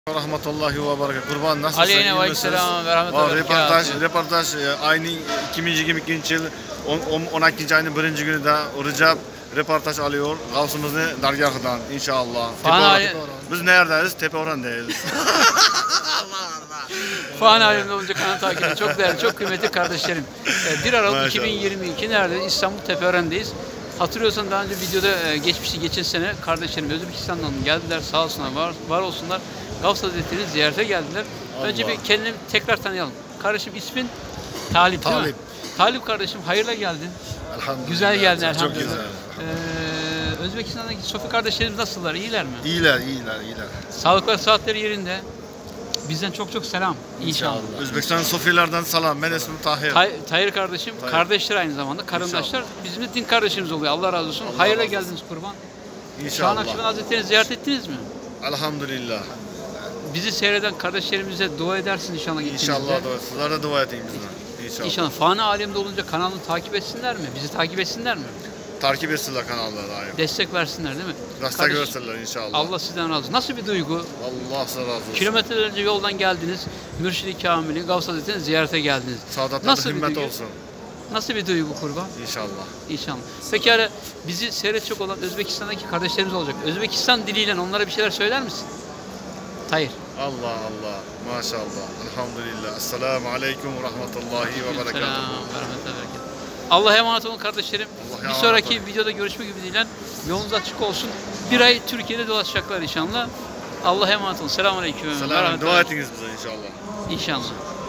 Rahmetullahi ve berekatuhu. Kurban nasılsın? Aleyhine ve aleykümselam ve rahmetullahi ve berekatuhu. Reportaj ayının 2022 yıl 12. ayının 1. günü de Recep reportaj alıyor. Gavsımızı Dargahı'dan inşallah. Biz neredeyiz? Tepeoran'dayız. Fani alemde olunca kanal takibi çok değerli, çok kıymetli kardeşlerim. 1 Aralık 2022 nerede? İstanbul Tepeören'deyiz. Hatırlıyorsan daha önce videoda geçen sene kardeşlerim Özbekistan'dan geldiler, sağ olsunlar, var olsunlar. Gavs Hazretleri'ni ziyarete geldiler. Önce bir kendini tekrar tanıyalım. Kardeşim ismin Talip değil mi? Talip kardeşim hayırla geldin. Elhamdülillah. Güzel geldin elhamdülillah. Çok güzel. Özbekistan'daki Sofi kardeşlerimiz nasıllar? İyiler mi? İyiler. Sağlıkları, saatleri yerinde. Bizden çok selam inşallah. Özbekistan Sofilerden selam. Ben ismim Tahir. Tahir kardeşim, kardeşler aynı zamanda, karındaşlar. Bizim de din kardeşimiz oluyor. Allah razı olsun. Hayırla geldiniz kurban. İnşallah. Şahan Akşemen Hazretleri'ni ziyaret ettiniz mi? Elhamdülillah. Bizi seyreden kardeşlerimize dua edersin inşallah gittiğinizde. İnşallah. Sizler de dua edin bizden. İnşallah. Fani alemde olunca kanalını takip etsinler mi? Bizi takip etsinler mi? Takip etsinler kanalları daim. Destek versinler değil mi? Destek versinler inşallah. Allah sizden razı olsun. Nasıl bir duygu? Allah size razı olsun. Kilometrelerce yoldan geldiniz. Mürşid-i Kamil'i, Gavs Hazretleri'ni ziyarete geldiniz. Saadatlarda himmet olsun. Nasıl bir duygu kurban? İnşallah. Peki hani bizi seyredecek olan Özbekistan'daki kardeşlerimiz olacak. Özbekistan diliyle onlara bir şeyler söyler misin? Tahir. Allah. Maşallah. Elhamdülillah. Esselamu aleyküm ve rahmetullahi ve berekatuhu. Allah'a emanet olun kardeşlerim. Bir sonraki videoda görüşmek ümidiyle yolunuz açık olsun. Bir ay Türkiye'de dolaşacaklar inşallah. Allah'a emanet olun. Selamun aleyküm. Selam. Dua ediniz bize inşallah. İnşallah.